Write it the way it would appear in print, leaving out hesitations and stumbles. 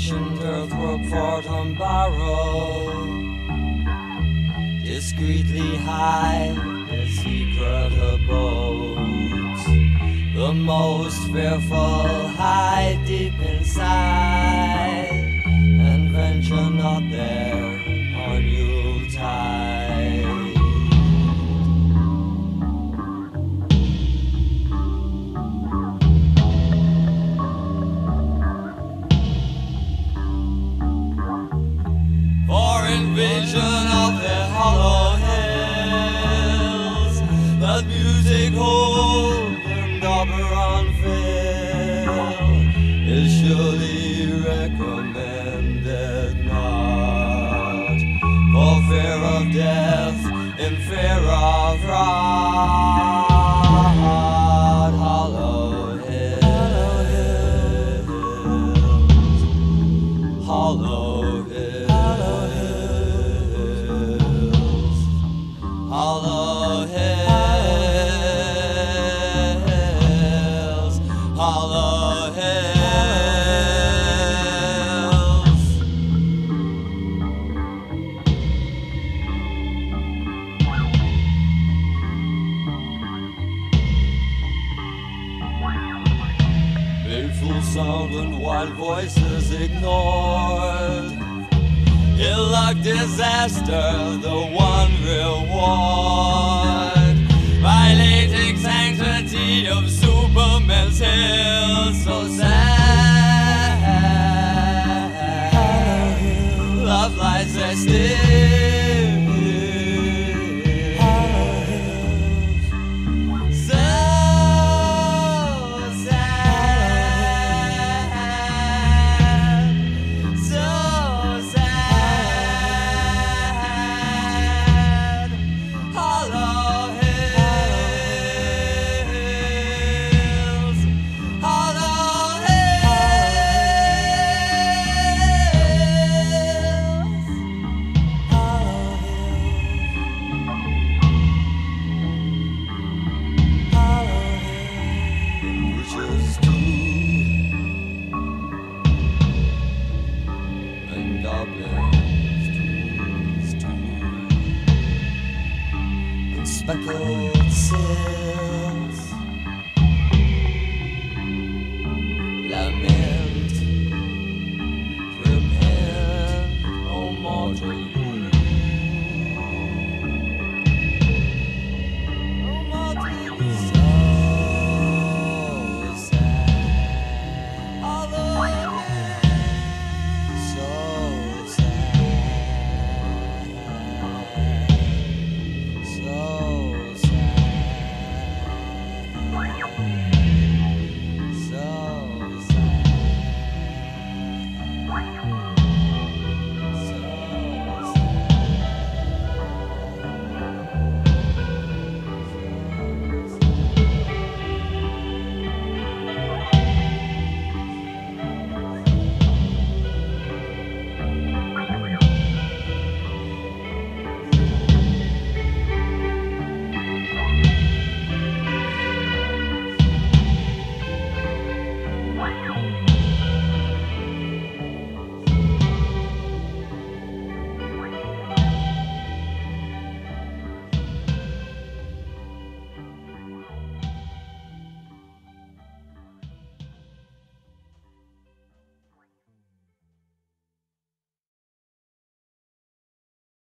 ancient earthwork fort and barrow discreetly hide their secret abodes. The most fearful hide deep inside and venture not there on Yuletide. For in vision of the hollow hills, that music hold and Oberon fill is surely recommended not, for fear of death, in fear of rot. Hollow hills, hollow hills, hollow hills, hollow hills. Baleful sound and wild voices ignored, ill-luck, disaster, the one reward. Violating sanctity of Superman's hill, so sad. Love lies there still. So sad. So sad. Hollow hills, hollow hills, hollow hills, bridges too, and goblins too, and speckled